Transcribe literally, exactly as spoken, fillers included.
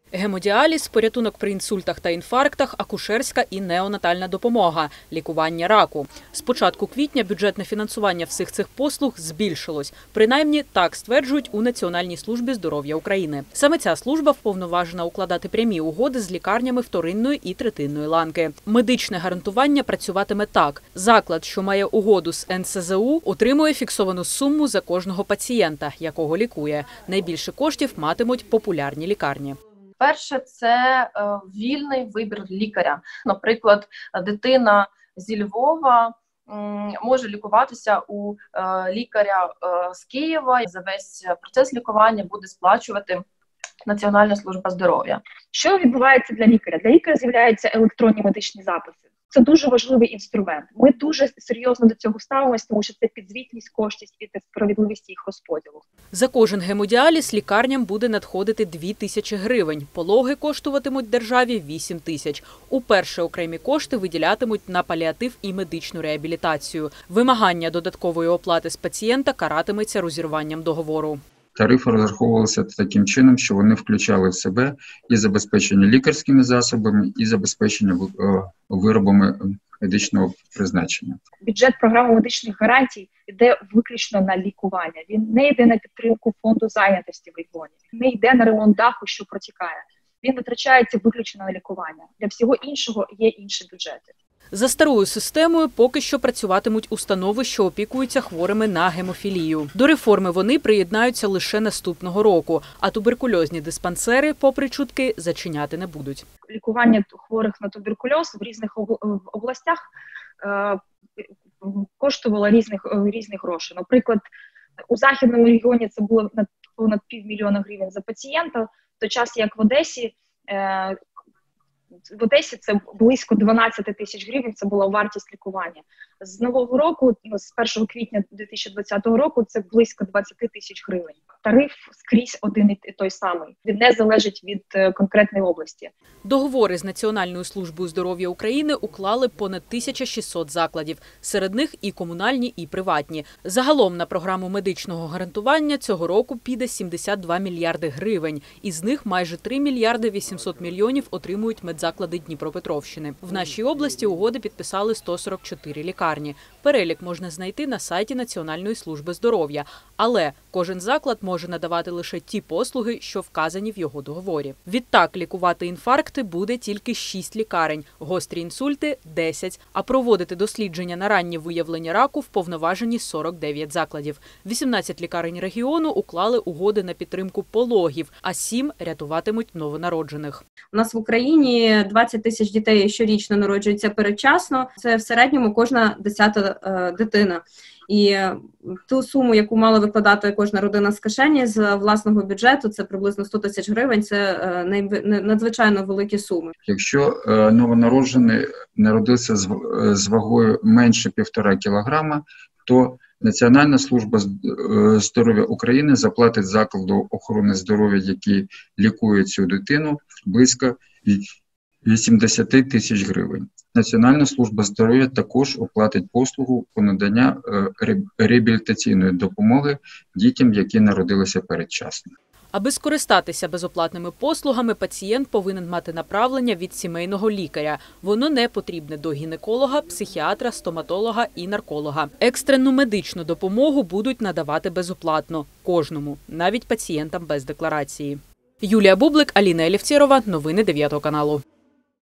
Гемодіаліз, порятунок при інсультах та інфарктах, акушерська і неонатальна допомога, лікування раку. З початку квітня бюджетне фінансування всіх цих послуг збільшилось. Принаймні, так стверджують у Національній службі здоров'я України. Саме ця служба вповноважена укладати прямі угоди з лікарнями вторинної і третинної ланки. Медичне гарантування працюватиме так. Заклад, що має угоду з ен ес зе у, отримує фіксовану суму за кожного пацієнта, якого лікує. Найбільше коштів матимуть популярні лікарні. Перше – це вільний вибір лікаря. Наприклад, дитина зі Львова може лікуватися у лікаря з Києва. За весь процес лікування буде сплачувати Національна служба здоров'я. Що відбувається для лікаря? Для лікаря з'являються електронні медичні записи. Це дуже важливий інструмент. Ми дуже серйозно до цього ставимося, тому що це підзвітність коштів і справедливість їх розподілу. За кожен гемодіаліз лікарням буде надходити дві тисячі гривень. Пологи коштуватимуть державі вісім тисяч. Уперше окремі кошти виділятимуть на паліатив і медичну реабілітацію. Вимагання додаткової оплати з пацієнта каратиметься розірванням договору. Тарифи розраховувалися таким чином, що вони включали в себе і забезпечення лікарськими засобами, і забезпечення виробами медичного призначення. Бюджет програми медичних гарантій йде виключно на лікування. Він не йде на підтримку фонду зайнятості в регіоні, не йде на ремонт даху, що протікає. Він витрачається виключно на лікування. Для всього іншого є інші бюджети. За старою системою поки що працюватимуть установи, що опікуються хворими на гемофілію. До реформи вони приєднаються лише наступного року, а туберкульозні диспансери, попри чутки, зачиняти не будуть. Лікування хворих на туберкульоз в різних областях е, коштувало різних, різних грошей. Наприклад, у Західному регіоні це було понад півмільйона гривень за пацієнта, в той час як в Одесі е, В Одесі це близько дванадцять тисяч гривень, це була вартість лікування. З нового року, з першого квітня дві тисячі двадцятого року, це близько двадцять тисяч гривень. Тариф скрізь один і той самий. Він не залежить від конкретної області. Договори з Національною службою здоров'я України уклали понад тисяча шістсот закладів. Серед них і комунальні, і приватні. Загалом на програму медичного гарантування цього року піде сімдесят два мільярди гривень. Із них майже три мільярди вісімсот мільйонів отримують медзаклади Дніпропетровщини. В нашій області угоди підписали сто сорок чотири лікарні. Перелік можна знайти на сайті Національної служби здоров'я. Але кожен заклад може надавати лише ті послуги, що вказані в його договорі. Відтак, лікувати інфаркти буде тільки шість лікарень, гострі інсульти – десять, а проводити дослідження на раннє виявлення раку вповноважені сорок дев'ять закладів. вісімнадцять лікарень регіону уклали угоди на підтримку пологів, а сім рятуватимуть новонароджених. У нас в Україні двадцять тисяч дітей щорічно народжуються передчасно. Це в середньому кожна десята е, дитина. І ту суму, яку мала викладати кожна родина з кишені з власного бюджету, це приблизно сто тисяч гривень, це надзвичайно великі суми. Якщо новонароджений народився з вагою менше півтора кілограма, то Національна служба здоров'я України заплатить закладу охорони здоров'я, який лікує цю дитину, близько вісімдесят тисяч гривень. Національна служба здоров'я також оплатить послугу по надання реабілітаційної допомоги дітям, які народилися передчасно. Аби скористатися безоплатними послугами, пацієнт повинен мати направлення від сімейного лікаря. Воно не потрібне до гінеколога, психіатра, стоматолога і нарколога. Екстрену медичну допомогу будуть надавати безоплатно. Кожному, навіть пацієнтам без декларації. Юлія Бублик, Аліна Елефцєрова. Новини дев'ятого каналу.